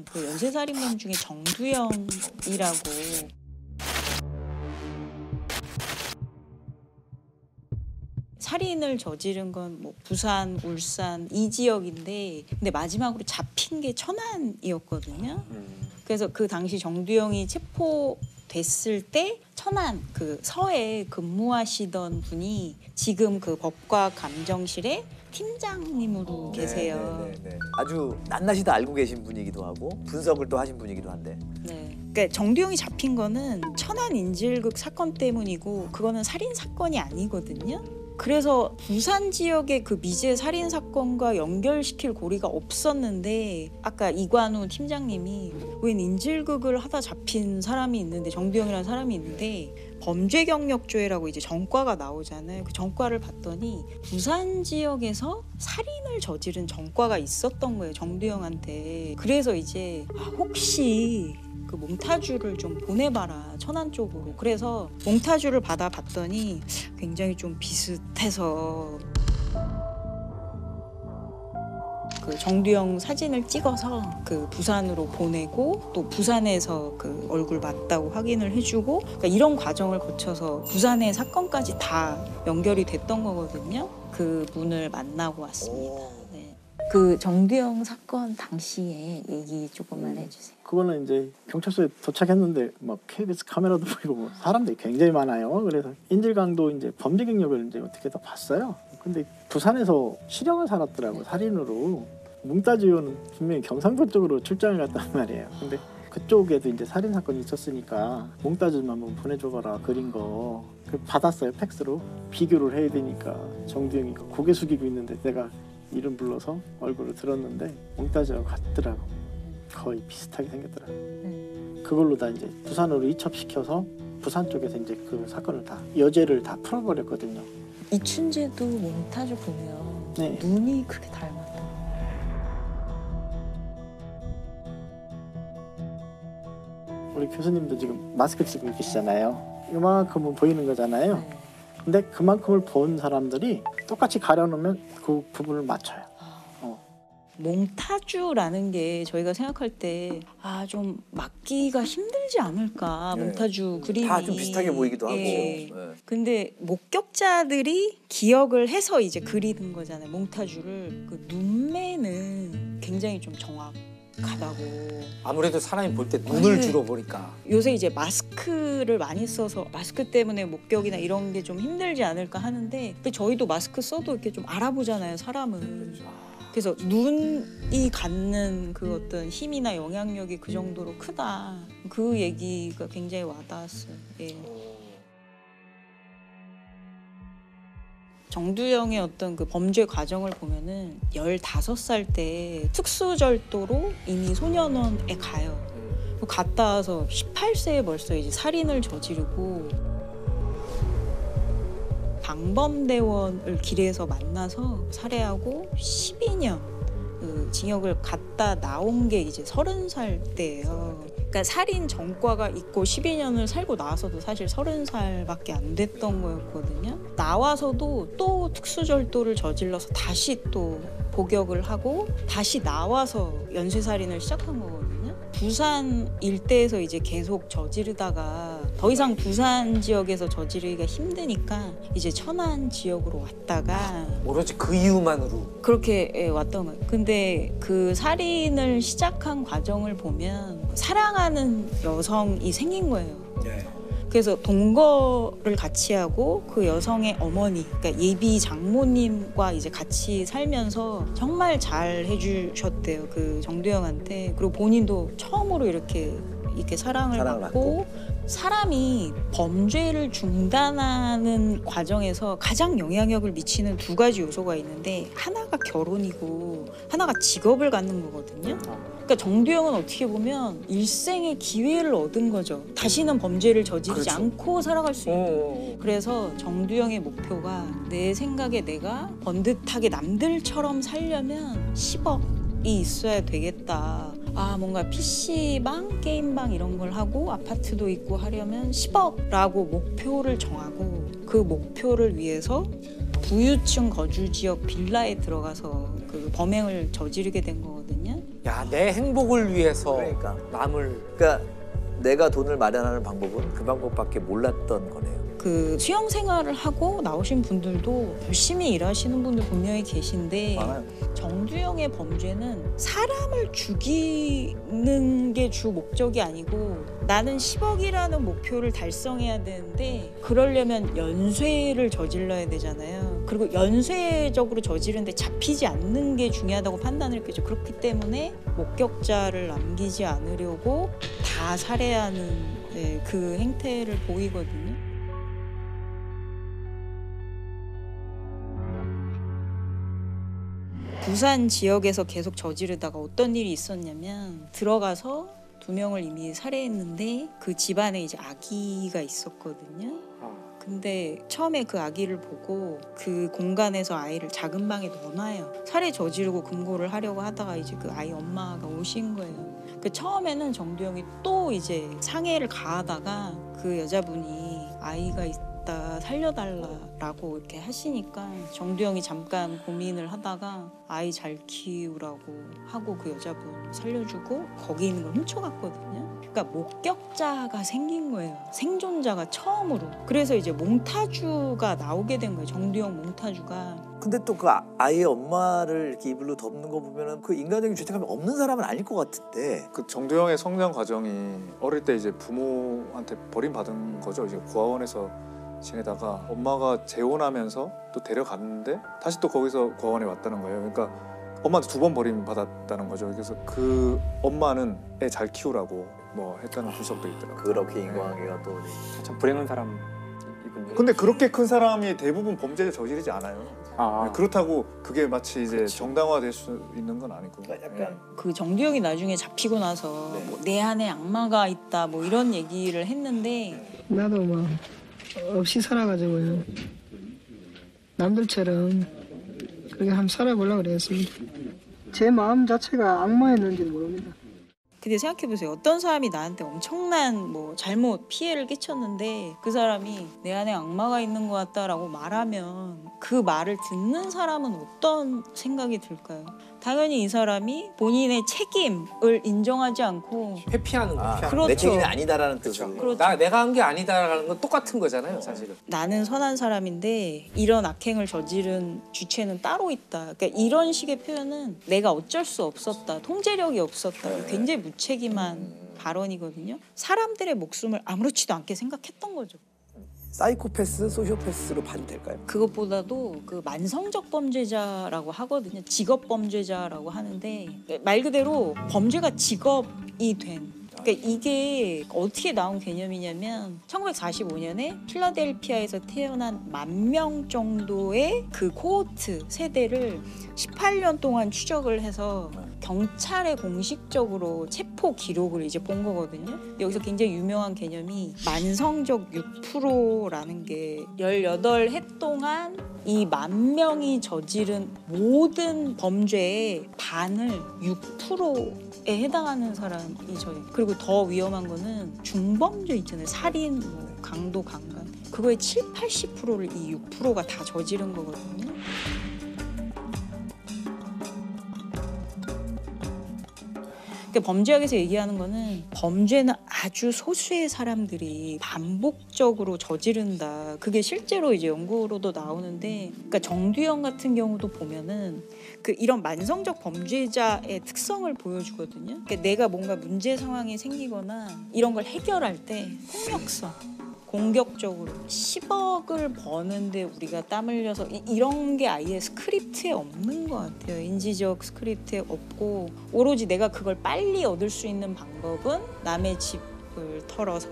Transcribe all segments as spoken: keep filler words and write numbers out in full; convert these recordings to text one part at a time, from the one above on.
그 연쇄살인범 중에 정두영이라고 살인을 저지른 건 뭐 부산, 울산 이 지역인데 근데 마지막으로 잡힌 게 천안이었거든요. 그래서 그 당시 정두영이 체포됐을 때 천안 그 서에 근무하시던 분이 지금 그 법과 감정실에 팀장님으로 계세요. 네, 네, 네. 아주 낱낱이 다 알고 계신 분이기도 하고 분석을 또 하신 분이기도 한데. 네. 그러니까 정두영이 잡힌 거는 천안 인질극 사건 때문이고 그거는 살인 사건이 아니거든요. 그래서 부산 지역의 그 미제 살인 사건과 연결시킬 고리가 없었는데 아까 이관우 팀장님이 웬 인질극을 하다 잡힌 사람이 있는데 정두영이라는 사람이 있는데 범죄 경력조회라고 이제 전과가 나오잖아요. 그 전과를 봤더니 부산 지역에서 살인을 저지른 전과가 있었던 거예요. 정두영한테. 그래서 이제 아, 혹시 그 몽타주를 좀 보내봐라 천안 쪽으로. 그래서 몽타주를 받아봤더니 굉장히 좀 비슷해서 그 정두영 사진을 찍어서 그 부산으로 보내고 또 부산에서 그 얼굴 맞다고 확인을 해주고 그러니까 이런 과정을 거쳐서 부산의 사건까지 다 연결이 됐던 거거든요. 그 분을 만나고 왔습니다. 네. 그 정두영 사건 당시에 얘기 조금만 해주세요. 그거는 이제 경찰서에 도착했는데 뭐 케이비에스 카메라도 보이고 뭐 사람들이 굉장히 많아요. 그래서 인질강도 이제 범죄 경력을 이제 어떻게 더 봤어요. 근데 부산에서 실형을 살았더라고 살인으로. 몽타주는 분명히 경상도 쪽으로 출장을 갔단 말이에요. 근데 그쪽에도 이제 살인 사건이 있었으니까 몽타주 좀 한번 보내줘봐라 그린 거. 그 받았어요 팩스로. 비교를 해야 되니까 정두영이 고개 숙이고 있는데 내가 이름 불러서 얼굴을 들었는데 몽타주하고 같더라고. 거의 비슷하게 생겼더라고. 음. 그걸로 다 이제 부산으로 이첩시켜서 부산 쪽에서 이제 그 사건을 다 여죄를 다 풀어버렸거든요. 이춘재도 몽타주 보면 네. 눈이 그렇게 닮았다. 우리 교수님도 지금 마스크 쓰고 계시잖아요. 이만큼은 보이는 거잖아요. 네. 근데 그만큼을 본 사람들이 똑같이 가려놓으면 그 부분을 맞춰요. 몽타주라는 게 저희가 생각할 때 아 좀 맞기가 힘들지 않을까. 네. 문타주 그림이 다 좀 비슷하게 보이기도 하고. 예. 네. 근데 목격자들이 기억을 해서 이제 그리는 거잖아요. 몽타주를. 그 눈매는 굉장히 좀 정확하다고. 아무래도 사람이 볼 때 눈을 네. 주로 보니까. 요새 이제 마스크를 많이 써서 마스크 때문에 목격이나 이런 게 좀 힘들지 않을까 하는데 근데 저희도 마스크 써도 이렇게 좀 알아보잖아요, 사람은. 그래서 눈이 갖는 그 어떤 힘이나 영향력이 그 정도로 크다. 그 얘기가 굉장히 와닿았어요. 예. 정두영의 어떤 그 범죄 과정을 보면은 열다섯 살 때 특수절도로 이미 소년원에 가요. 갔다 와서 열여덟 세에 벌써 이제 살인을 저지르고 방범대원을 길에서 만나서 살해하고 십이 년 그 징역을 갔다 나온 게 이제 서른 살 때예요. 그러니까 살인 전과가 있고 십이 년을 살고 나와서도 사실 서른 살밖에 안 됐던 거였거든요. 나와서도 또 특수절도를 저질러서 다시 또 복역을 하고 다시 나와서 연쇄살인을 시작한 거거든요. 부산 일대에서 이제 계속 저지르다가 더 이상 부산 지역에서 저지르기가 힘드니까 이제 천안 지역으로 왔다가 오로지 그 이유만으로. 그렇게 예, 왔던 거예요. 근데 그 살인을 시작한 과정을 보면 사랑하는 여성이 생긴 거예요. 네. 그래서 동거를 같이 하고 그 여성의 어머니, 그러니까 예비 장모님과 이제 같이 살면서 정말 잘 해주셨대요. 그 정두영한테. 그리고 본인도 처음으로 이렇게 이렇게 사랑을, 사랑을 받고, 받고 사람이 범죄를 중단하는 과정에서 가장 영향력을 미치는 두 가지 요소가 있는데 하나가 결혼이고 하나가 직업을 갖는 거거든요. 그러니까 정두영은 어떻게 보면 일생의 기회를 얻은 거죠. 다시는 범죄를 저지르지 그렇죠. 않고 살아갈 수 있는. 어. 그래서 정두영의 목표가 내 생각에 내가 번듯하게 남들처럼 살려면 십억이 있어야 되겠다. 아 뭔가 피씨방, 게임방 이런 걸 하고 아파트도 있고 하려면 십억라고 목표를 정하고 그 목표를 위해서 부유층 거주지역 빌라에 들어가서 그 범행을 저지르게 된 거거든요. 야, 내 행복을 위해서 그러니까. 남을. 그러니까 내가 돈을 마련하는 방법은 그 방법밖에 몰랐던 거네요. 그 수영 생활을 하고 나오신 분들도 열심히 일하시는 분들 분명히 계신데 많아요. 정두영의 범죄는 사람을 죽이는 게 주 목적이 아니고 나는 십억이라는 목표를 달성해야 되는데 그러려면 연쇄를 저질러야 되잖아요. 그리고 연쇄적으로 저지르는데 잡히지 않는 게 중요하다고 판단을 했겠죠. 그렇기 때문에 목격자를 남기지 않으려고 다 살해하는 네, 그 행태를 보이거든요. 부산 지역에서 계속 저지르다가 어떤 일이 있었냐면 들어가서 두 명을 이미 살해했는데 그 집안에 이제 아기가 있었거든요. 근데 처음에 그 아기를 보고 그 공간에서 아이를 작은 방에 넣어놔요. 살해 저지르고 금고를 하려고 하다가 이제 그 아이 엄마가 오신 거예요. 그 처음에는 정두영이 또 이제 상해를 가하다가 그 여자분이 아이가 있다 살려달라라고 이렇게 하시니까 정두영이 잠깐 고민을 하다가 아이 잘 키우라고 하고 그 여자분 살려주고 거기 있는 걸 훔쳐갔거든요. 그러니까 목격자가 생긴 거예요. 생존자가 처음으로. 그래서 이제 몽타주가 나오게 된 거예요. 정두영 몽타주가. 근데 또 그 아이의 엄마를 이렇게 이불로 덮는 거 보면은 그 인간적인 죄책감이 없는 사람은 아닐 것 같은데. 그 정두영의 성장 과정이 어릴 때 이제 부모한테 버림받은 거죠. 이제 고아원에서 지내다가 엄마가 재혼하면서 또 데려갔는데 다시 또 거기서 고아원에 왔다는 거예요. 그러니까 엄마한테 두 번 버림받았다는 거죠. 그래서 그 엄마는 애 잘 키우라고 뭐 했다는 분석도 있더라고요. 그렇게 인과관계가 또. 참 불행한 사람이군요. 근데 그렇게 큰 사람이 대부분 범죄를 저지르지 않아요. 아, 네, 그렇다고 그게 마치 이제 그치. 정당화될 수 있는 건 아니고. 그러니까 약간 그 정두영이 나중에 잡히고 나서 네. 뭐 내 안에 악마가 있다 뭐 이런 얘기를 했는데 나도 뭐 없이 살아가지고요. 남들처럼 그렇게 한번 살아보려고 그랬습니다. 제 마음 자체가 악마였는지 모릅니다. 근데 생각해보세요. 어떤 사람이 나한테 엄청난 뭐 잘못 피해를 끼쳤는데 그 사람이 내 안에 악마가 있는 것 같다라고 말하면 그 말을 듣는 사람은 어떤 생각이 들까요? 당연히 이 사람이 본인의 책임을 인정하지 않고 회피하는 거. 아, 회피하는 그렇죠. 내 책임이 아니다라는 뜻을. 거. 그렇죠. 나 내가 한 게 아니다라는 건 똑같은 거잖아요, 사실은. 나는 선한 사람인데 이런 악행을 저지른 주체는 따로 있다. 그러니까 이런 식의 표현은 내가 어쩔 수 없었다. 통제력이 없었다. 굉장히 무책임한 발언이거든요. 사람들의 목숨을 아무렇지도 않게 생각했던 거죠. 사이코패스, 소시오패스로 봐도 될까요? 그것보다도 그 만성적 범죄자라고 하거든요. 직업 범죄자라고 하는데 말 그대로 범죄가 직업이 된. 그러니까 이게 어떻게 나온 개념이냐면 천구백사십오 년에 필라델피아에서 태어난 만 명 정도의 그 코호트 세대를 십팔 년 동안 추적을 해서 경찰에 공식적으로 체포 기록을 이제 본 거거든요. 근데 여기서 굉장히 유명한 개념이 만성적 육 퍼센트라는 게 열여덟 해 동안 이 만 명이 저지른 모든 범죄의 반을 육 퍼센트에 해당하는 사람이 저지. 그리고 더 위험한 거는 중범죄 있잖아요. 살인, 뭐 강도, 강간. 그거의 칠, 팔십 퍼센트를 이 육 퍼센트가 다 저지른 거거든요. 그러니까 범죄학에서 얘기하는 거는 범죄는 아주 소수의 사람들이 반복적으로 저지른다. 그게 실제로 이제 연구로도 나오는데, 그러니까 정두영 같은 경우도 보면은 그 이런 만성적 범죄자의 특성을 보여주거든요. 그러니까 내가 뭔가 문제 상황이 생기거나 이런 걸 해결할 때 폭력성. 공격적으로 십억을 버는데 우리가 땀 흘려서 이, 이런 게 아예 스크립트에 없는 것 같아요. 인지적 스크립트에 없고 오로지 내가 그걸 빨리 얻을 수 있는 방법은 남의 집을 털어서.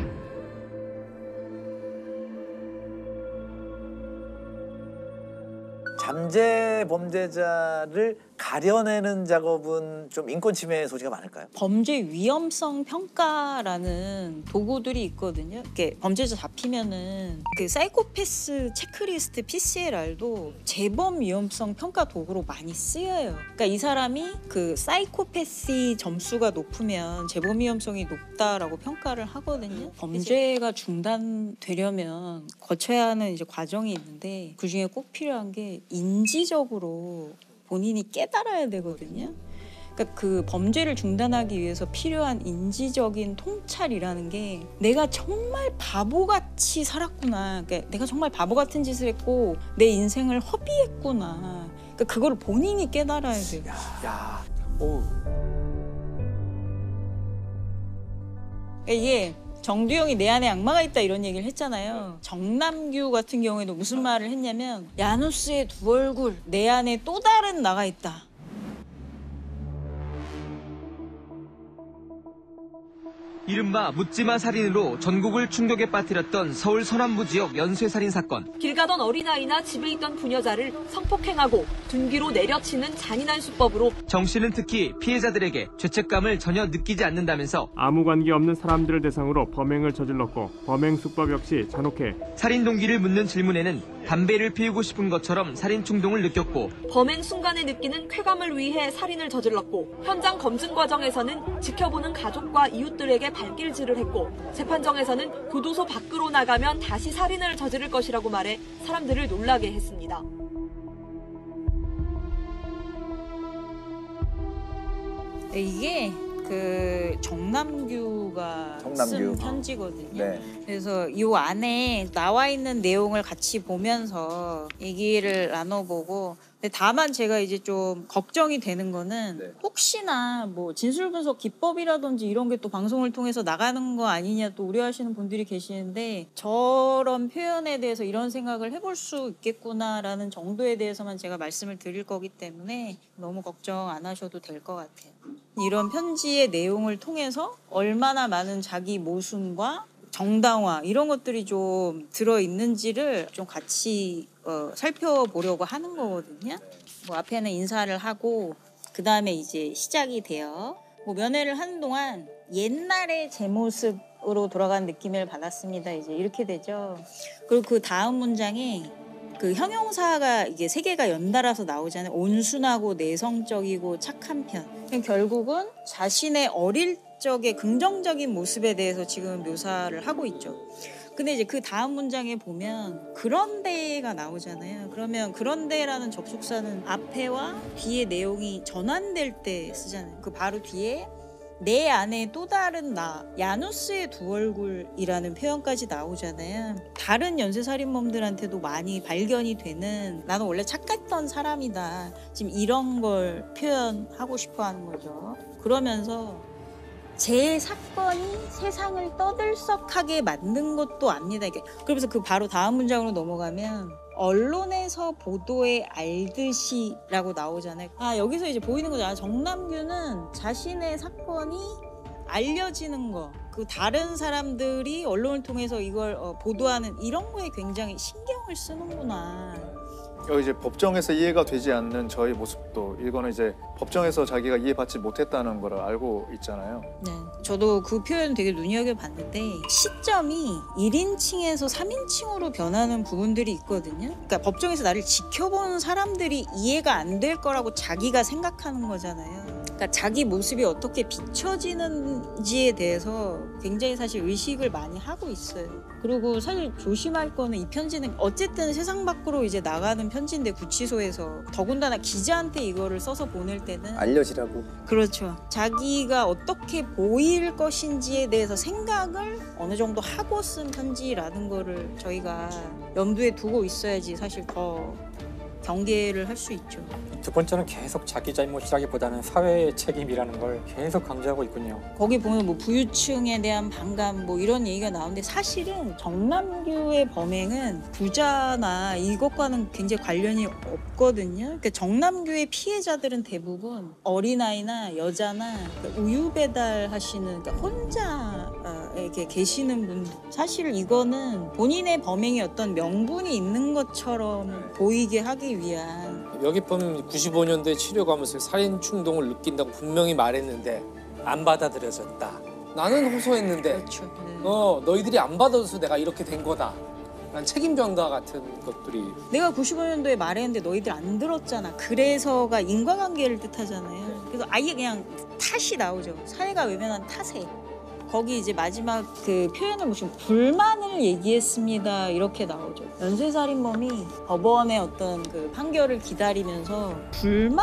잠재 범죄자를 가려내는 작업은 좀 인권 침해 소지가 많을까요? 범죄 위험성 평가라는 도구들이 있거든요. 이렇게 범죄자 잡히면은 그 사이코패스 체크리스트 피씨엘알도 재범 위험성 평가 도구로 많이 쓰여요. 그러니까 이 사람이 그 사이코패시 점수가 높으면 재범 위험성이 높다라고 평가를 하거든요. 범죄가 중단되려면 거쳐야 하는 이제 과정이 있는데 그 중에 꼭 필요한 게 인지적으로 본인이 깨달아야 되거든요. 그러니까 그 범죄를 중단하기 위해서 필요한 인지적인 통찰이라는 게 내가 정말 바보같이 살았구나. 그러니까 내가 정말 바보 같은 짓을 했고 내 인생을 허비했구나. 그러니까 그걸 본인이 깨달아야 돼요. 야, 오. 그러니까 이게 정두영이 내 안에 악마가 있다 이런 얘기를 했잖아요. 정남규 같은 경우에도 무슨 말을 했냐면 야누스의 두 얼굴, 내 안에 또 다른 나가 있다. 이른바 묻지마 살인으로 전국을 충격에 빠뜨렸던 서울 서남부 지역 연쇄살인 사건. 길 가던 어린아이나 집에 있던 부녀자를 성폭행하고 둔기로 내려치는 잔인한 수법으로 정 씨는 특히 피해자들에게 죄책감을 전혀 느끼지 않는다면서 아무 관계 없는 사람들을 대상으로 범행을 저질렀고 범행 수법 역시 잔혹해. 살인 동기를 묻는 질문에는 담배를 피우고 싶은 것처럼 살인 충동을 느꼈고 범행 순간에 느끼는 쾌감을 위해 살인을 저질렀고 현장 검증 과정에서는 지켜보는 가족과 이웃들에게 발길질을 했고 재판정에서는 교도소 밖으로 나가면 다시 살인을 저지를 것이라고 말해 사람들을 놀라게 했습니다. 이게 그 정남규가 정남규. 쓴 편지거든요. 네. 그래서 이 안에 나와 있는 내용을 같이 보면서 얘기를 나눠보고 근데 다만 제가 이제 좀 걱정이 되는 거는 네. 혹시나 뭐 진술분석 기법이라든지 이런 게 또 방송을 통해서 나가는 거 아니냐 또 우려하시는 분들이 계시는데 저런 표현에 대해서 이런 생각을 해볼 수 있겠구나라는 정도에 대해서만 제가 말씀을 드릴 거기 때문에 너무 걱정 안 하셔도 될 것 같아요. 이런 편지의 내용을 통해서 얼마나 많은 자기 모순과 정당화 이런 것들이 좀 들어있는지를 좀 같이 어, 살펴보려고 하는 거거든요. 뭐 앞에는 인사를 하고 그 다음에 이제 시작이 돼요. 뭐 면회를 하는 동안 옛날의 제 모습으로 돌아간 느낌을 받았습니다. 이제 이렇게 되죠. 그리고 그 다음 문장에 그 형용사가 이게 세 개가 연달아서 나오잖아요. 온순하고 내성적이고 착한 편. 결국은 자신의 어릴 적의 긍정적인 모습에 대해서 지금 묘사를 하고 있죠. 근데 이제 그 다음 문장에 보면 그런데가 나오잖아요. 그러면 그런데라는 접속사는 앞에와 뒤에 내용이 전환될 때 쓰잖아요. 그 바로 뒤에 내 안에 또 다른 나, 야누스의 두 얼굴이라는 표현까지 나오잖아요. 다른 연쇄살인범들한테도 많이 발견이 되는 나는 원래 착했던 사람이다. 지금 이런 걸 표현하고 싶어 하는 거죠. 그러면서 제 사건이 세상을 떠들썩하게 만든 것도 압니다. 그러면서 그 바로 다음 문장으로 넘어가면 언론에서 보도에 알듯이라고 나오잖아요. 아 여기서 이제 보이는 거죠. 아, 정남규는 자신의 사건이 알려지는 거, 그 다른 사람들이 언론을 통해서 이걸 어, 보도하는 이런 거에 굉장히 신경을 쓰는구나. 어, 이제 법정에서 이해가 되지 않는 저의 모습도 이거는 이제 법정에서 자기가 이해받지 못했다는 걸 알고 있잖아요. 네, 저도 그 표현 되게 눈여겨봤는데 시점이 일 인칭에서 삼 인칭으로 변하는 부분들이 있거든요. 그러니까 법정에서 나를 지켜보는 사람들이 이해가 안 될 거라고 자기가 생각하는 거잖아요. 그러니까 자기 모습이 어떻게 비춰지는지에 대해서 굉장히 사실 의식을 많이 하고 있어요. 그리고 사실 조심할 거는 이 편지는 어쨌든 세상 밖으로 이제 나가는 편지인데 구치소에서 더군다나 기자한테 이거를 써서 보낼 때는 알려지라고. 그렇죠. 자기가 어떻게 보일 것인지에 대해서 생각을 어느 정도 하고 쓴 편지라는 거를 저희가 염두에 두고 있어야지 사실 더 경계를 할 수 있죠. 두 번째는 계속 자기 잘못이라기보다는 사회의 책임이라는 걸 계속 강조하고 있군요. 거기 보면 뭐 부유층에 대한 반감 뭐 이런 얘기가 나오는데 사실은 정남규의 범행은 부자나 이것과는 굉장히 관련이 없거든요. 그러니까 정남규의 피해자들은 대부분 어린아이나 여자나 그러니까 우유 배달하시는 그러니까 혼자 이렇게 계시는 분들. 사실 이거는 본인의 범행에 어떤 명분이 있는 것처럼 보이게 하기 위한. 여기 보면 구십오 년도에 치료 가면서 살인 충동을 느낀다고 분명히 말했는데 안 받아들여졌다. 나는 호소했는데 그렇죠. 네. 어 너희들이 안 받아줘서 내가 이렇게 된 거다. 난 책임 전가 같은 것들이. 내가 구십오 년도에 말했는데 너희들 안 들었잖아. 그래서가 인과관계를 뜻하잖아요. 그래서 아예 그냥 탓이 나오죠. 사회가 외면한 탓에. 거기 이제 마지막 그 표현을 보시면 불만을 얘기했습니다 이렇게 나오죠. 연쇄살인범이 법원의 어떤 그 판결을 기다리면서 불만을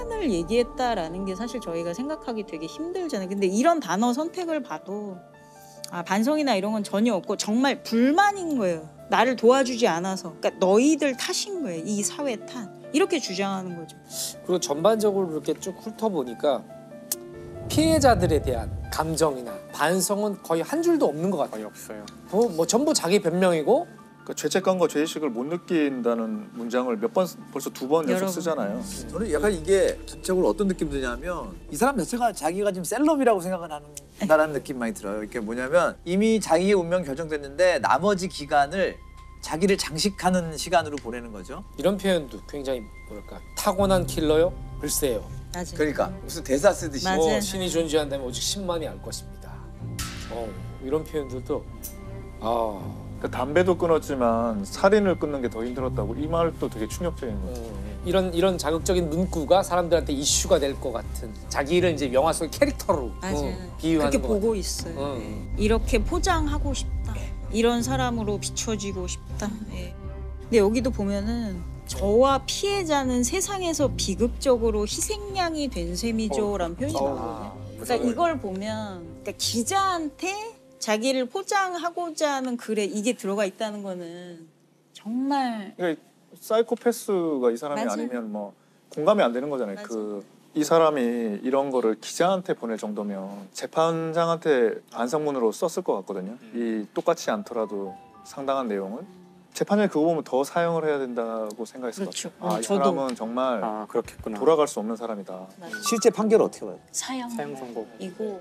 사안을 얘기했다라는 게 사실 저희가 생각하기 되게 힘들잖아요. 근데 이런 단어 선택을 봐도 아, 반성이나 이런 건 전혀 없고 정말 불만인 거예요. 나를 도와주지 않아서. 그러니까 너희들 탓인 거예요. 이 사회 탓. 이렇게 주장하는 거죠. 그리고 전반적으로 이렇게 쭉 훑어보니까 피해자들에 대한 감정이나 반성은 거의 한 줄도 없는 것 같아요. 거의 없어요. 뭐, 뭐 전부 자기 변명이고 그러니까 죄책감과 죄의식을 못 느낀다는 문장을 몇 번 벌써 두 번 연속 쓰잖아요. 저는 약간 이게 전적으로 어떤 느낌 드냐면 이 사람 자체가 자기가 지금 셀럽이라고 생각을 하는다라는 느낌 많이 들어요. 이게 뭐냐면 이미 자기의 운명 결정됐는데 나머지 기간을 자기를 장식하는 시간으로 보내는 거죠. 이런 표현도 굉장히 뭐랄까 타고난 킬러요? 글쎄요. 맞아요. 그러니까 무슨 대사 쓰듯이. 맞아요. 뭐 신이 존재한다면 오직 신만이 알 것입니다. 어, 이런 표현들도 아. 그러니까 담배도 끊었지만 살인을 끊는 게 더 힘들었다고 이 말도 되게 충격적인 거예요. 음, 이런 이런 자극적인 문구가 사람들한테 이슈가 될 것 같은 자기를 이제 영화 속의 캐릭터로 맞아요. 어, 비유하는 그렇게 것 보고 같아요. 있어요. 어. 네. 이렇게 포장하고 싶다. 이런 사람으로 비춰지고 싶다. 네. 근데 여기도 보면은 저와 피해자는 세상에서 비극적으로 희생양이 된 셈이죠라는 표현이 나오거든요. 아, 그러니까 이걸 보면 그러니까 기자한테 자기를 포장하고자 하는 글에 이게 들어가 있다는 거는 정말 그러니까 사이코패스가 이 사람이 맞아요. 아니면 뭐 공감이 안 되는 거잖아요. 맞아요. 그 이 사람이 이런 거를 기자한테 보낼 정도면 재판장한테 반성문으로 썼을 것 같거든요. 이 똑같이 않더라도 상당한 내용을 재판장이 그거 보면 더 사형을 해야 된다고 생각했을 그렇죠. 것 같아요. 아, 어, 이 저도. 사람은 정말 아 그렇겠구나. 돌아갈 수 없는 사람이다. 실제 판결 어떻게 봐요? 사형 사형 선고. 이고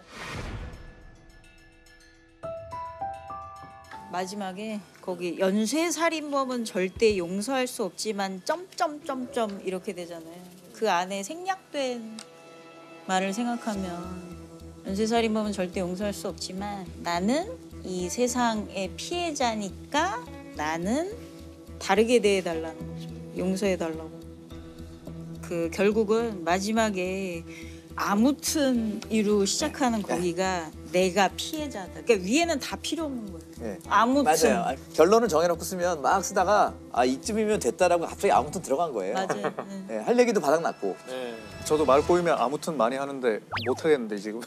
마지막에 거기 연쇄살인범은 절대 용서할 수 없지만 점점점점 이렇게 되잖아요. 그 안에 생략된 말을 생각하면 연쇄살인범은 절대 용서할 수 없지만 나는 이 세상의 피해자니까 나는 다르게 대해달라는 거죠. 용서해달라고. 그 결국은 마지막에 아무튼 이로 시작하는 거기가 내가 피해자다. 그러니까 위에는 다 필요 없는 거예요. 네. 아무튼. 맞아요. 아니, 결론을 정해놓고 쓰면 막 쓰다가 아 이쯤이면 됐다라고 갑자기 아무튼 들어간 거예요. 맞아요. 네. 네, 할 얘기도 바닥났고. 네. 저도 말 꼬이면 아무튼 많이 하는데 못 하겠는데 지금.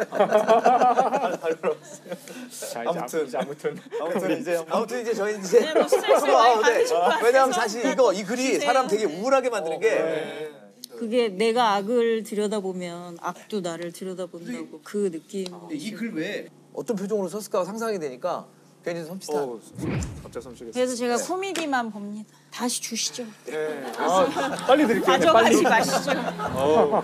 자, 이제 아무튼. 이제 아무튼 아무튼 이제 아무튼 이제 저희 이제 네, 뭐 스트레스 많이 받으신 것 같아서. 왜냐하면 사실 이거 이 글이 주세요. 사람 되게 우울하게 만드는 게 네. 그게 내가 악을 들여다보면 악도 나를 들여다본다고 그 느낌. 이 글 왜 어떤 표정으로 썼을까 상상이 되니까 괜히 섬찟한. 어, 갑자기 섬찟했어요. 그래서 제가 네. 코미디만 봅니다. 다시 주시죠. 네. 아, 빨리 드릴게요. 가져가지 마시죠. 어.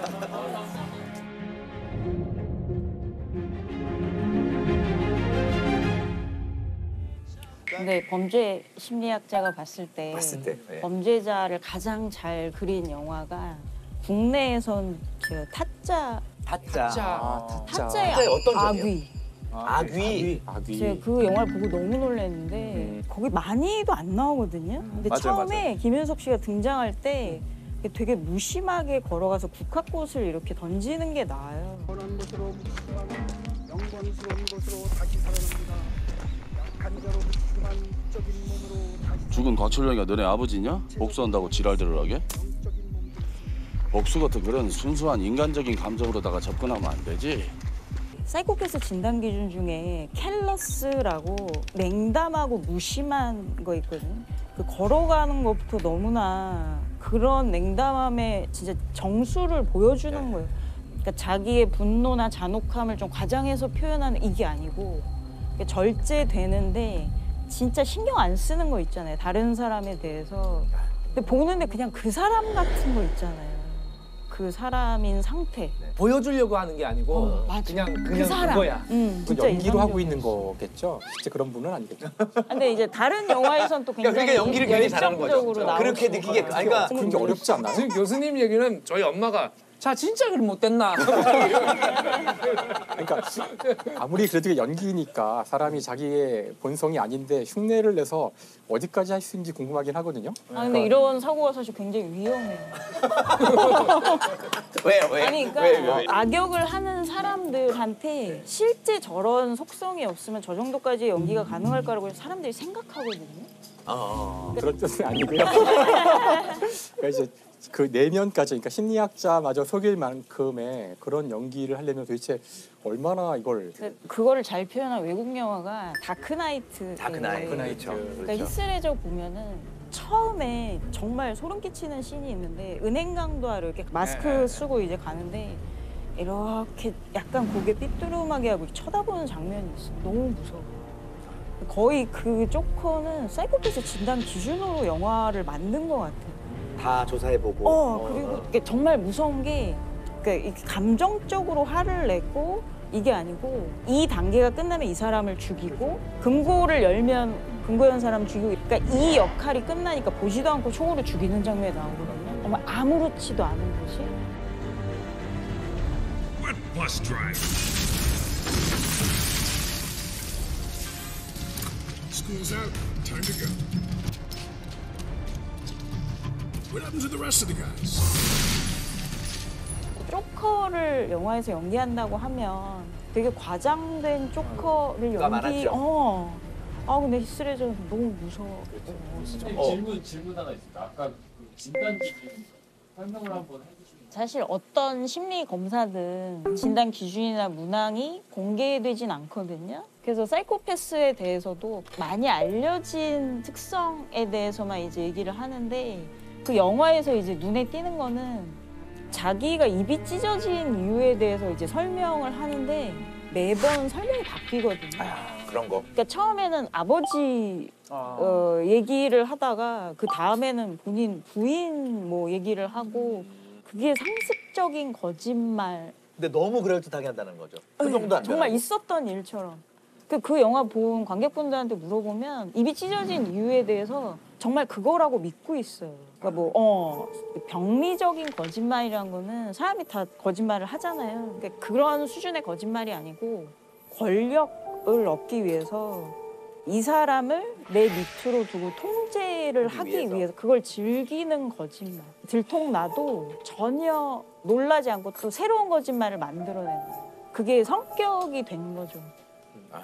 근데 범죄 심리학자가 봤을 때, 봤을 때, 네. 범죄자를 가장 잘 그린 영화가 국내에선 그 타짜 타짜. 아, 타짜의 타짜의 어떤 점이요? 악귀. 악귀. 악귀. 제가 그 영화를 보고 너무 놀랐는데 음. 거기 많이도 안 나오거든요. 근데 맞아요, 처음에 김윤석 씨가 등장할 때 되게 무심하게 걸어가서 국화꽃을 이렇게 던지는 게 나아요. 원한 것으로 묵직한 영광스러운 것으로 다시 살아납니다. 약한 자로 묵직한 적인 몸으로 다시 죽은 곽철영이가 너네 아버지냐? 복수한다고 지랄들을 하게? 영적인 몸 복수 같은 그런 순수한 인간적인 감정으로다가 접근하면 안 되지. 사이코패스 진단 기준 중에 캘러스라고 냉담하고 무심한 거 있거든요. 그 걸어가는 것부터 너무나 그런 냉담함에 진짜 정수를 보여주는 거예요. 그러니까 자기의 분노나 잔혹함을 좀 과장해서 표현하는 이게 아니고 그러니까 절제되는데 진짜 신경 안 쓰는 거 있잖아요. 다른 사람에 대해서. 근데 보는데 그냥 그 사람 같은 거 있잖아요. 그 사람인 상태. 보여주려고 하는 게 아니고 어, 맞아. 그냥 그 그냥 사람. 그거야. 응, 그 진짜 연기로 하고 인상적이야. 있는 거겠죠. 실제 그런 분은 아니겠죠. 근데 이제 다른 영화에선 또 굉장히 그러니까 연기를 굉장히 잘하는 거죠. 열정적으로 나오고 그렇게 느끼게. 아니, 그러니까 그런 게 어렵지 않나요? 지금 교수님 얘기는 저희 엄마가 자 진짜 그럼 못됐나? 그러니까 아무리 그래도 연기니까 사람이 자기의 본성이 아닌데 흉내를 내서 어디까지 할 수 있는지 궁금하긴 하거든요. 아 근데 이런 사고가 사실 굉장히 위험해요. 왜요? 왜? 아니 그러니까 왜, 왜, 왜? 악역을 하는 사람들한테 실제 저런 속성이 없으면 저 정도까지 연기가 가능할까라고 사람들이 생각하거든요. 어, 어. 그런 뜻은 아니고요. 그러니까 이제 그 내면까지, 그러니까 심리학자마저 속일 만큼의 그런 연기를 하려면 도대체 얼마나 이걸 그, 그거를 잘 표현한 외국 영화가 다크나이트. 다크나이트. 다크나이트. 그러니까 그렇죠. 히스레저 보면은 처음에 정말 소름 끼치는 씬이 있는데 은행 강도하러 이렇게 마스크 네, 네, 네. 쓰고 이제 가는데 이렇게 약간 고개 삐뚤음하게 하고 쳐다보는 장면이 있어. 너무 무서워. 거의 그 조커는 사이코패스 진단 기준으로 영화를 만든 것 같아. 다 조사해보고. 어, 그리고 이게 정말 무서운 게 그러니까 이렇게 감정적으로 화를 내고 이게 아니고 이 단계가 끝나면 이 사람을 죽이고 금고를 열면 금고 연 사람 죽이고 그러니까 이 역할이 끝나니까 보지도 않고 총으로 죽이는 장면이 나오거든요. 정말 아무렇지도 않은 듯이. What bus driver? School's out. Time to go. What happened to the rest of the guys? 조커를 영화에서 연기한다고 하면 되게 과장된 조커를 가 연기. 많았죠. 어. 아 근데 히스레저는 너무 무서워. 선생님 어. 질문 질문 하나 있습니다. 아까 그 진단 기준 설명을 한번 해주시면. 사실 어떤 심리 검사든 진단 기준이나 문항이 공개되진 않거든요. 그래서 사이코패스에 대해서도 많이 알려진 특성에 대해서만 이제 얘기를 하는데 그 영화에서 이제 눈에 띄는 거는 자기가 입이 찢어진 이유에 대해서 이제 설명을 하는데 매번 설명이 바뀌거든요. 아, 그런 거. 그러니까 처음에는 아버지 아. 어, 얘기를 하다가 그 다음에는 본인 부인 뭐 얘기를 하고 그게 상습적인 거짓말. 근데 너무 그럴듯하게 한다는 거죠. 그 정도 안 정말 되라고. 있었던 일처럼. 그, 그 영화 본 관객분들한테 물어보면 입이 찢어진 이유에 대해서 정말 그거라고 믿고 있어요. 그러니까 뭐 어, 병리적인 거짓말이란 거는 사람이 다 거짓말을 하잖아요. 그러니까 그런 수준의 거짓말이 아니고 권력을 얻기 위해서 이 사람을 내 밑으로 두고 통제를 하기 위해서. 위해서 그걸 즐기는 거짓말. 들통나도 전혀 놀라지 않고 또 새로운 거짓말을 만들어내는 거예요. 그게 성격이 된 거죠. 아,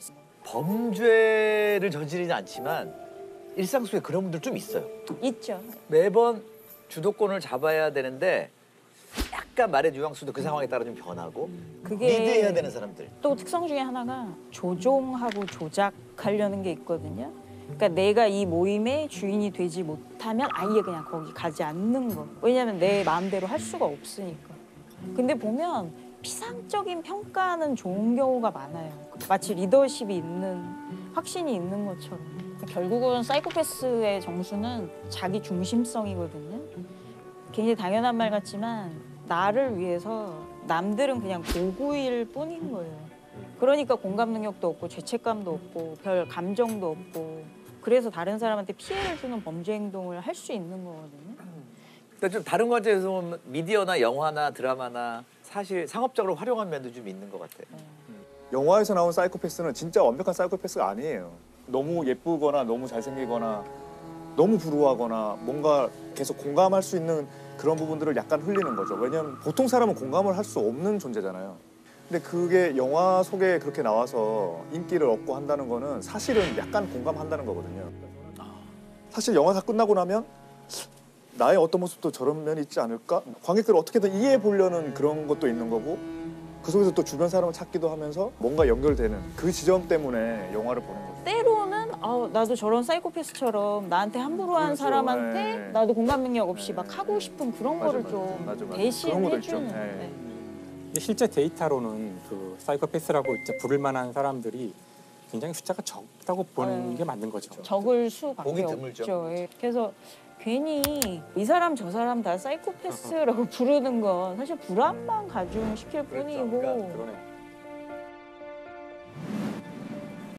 범죄를 저지르지 않지만 일상 속에 그런 분들 좀 있어요. 있죠. 매번 주도권을 잡아야 되는데 약간 말의 뉘앙스도 그 상황에 따라 좀 변하고 그게 리드해야 되는 사람들. 또 특성 중에 하나가 조종하고 조작하려는 게 있거든요. 그러니까 내가 이 모임의 주인이 되지 못하면 아예 그냥 거기 가지 않는 거. 왜냐하면 내 마음대로 할 수가 없으니까. 근데 보면 피상적인 평가는 좋은 경우가 많아요. 마치 리더십이 있는, 확신이 있는 것처럼. 결국은 사이코패스의 정수는 자기 중심성이거든요. 굉장히 당연한 말 같지만 나를 위해서 남들은 그냥 도구일 뿐인 거예요. 그러니까 공감 능력도 없고 죄책감도 없고 별 감정도 없고 그래서 다른 사람한테 피해를 주는 범죄 행동을 할 수 있는 거거든요. 근데 좀 다른 관점에서 보면 미디어나 영화나 드라마나 사실 상업적으로 활용한 면도 좀 있는 것 같아요. 영화에서 나온 사이코패스는 진짜 완벽한 사이코패스가 아니에요. 너무 예쁘거나 너무 잘생기거나 너무 불우하거나 뭔가 계속 공감할 수 있는 그런 부분들을 약간 흘리는 거죠. 왜냐하면 보통 사람은 공감을 할 수 없는 존재잖아요. 근데 그게 영화 속에 그렇게 나와서 인기를 얻고 한다는 거는 사실은 약간 공감한다는 거거든요. 사실 영화가 끝나고 나면 나의 어떤 모습도 저런 면이 있지 않을까? 관객들을 어떻게든 이해해 보려는 그런 것도 있는 거고 그 속에서 또 주변 사람을 찾기도 하면서 뭔가 연결되는 그 지점 때문에 영화를 보는 거죠. 때로는 아, 나도 저런 사이코패스처럼 나한테 함부로 한 그렇죠. 사람한테 네. 나도 공감 능력 없이 네. 막 하고 싶은 그런 맞아, 거를 맞아. 좀 맞아, 맞아. 그런 것도 대신해주는. 있죠. 네. 네. 근데 실제 데이터로는 그 사이코패스라고 이제 부를 만한 사람들이 굉장히 숫자가 적다고 보는 어, 게 맞는 거죠. 적을 수밖에 보기 드물죠. 없죠. 예. 그래서 괜히 이 사람 저 사람 다 사이코패스라고 부르는 건 사실 불안만 가중시킬 뿐이고 그러네.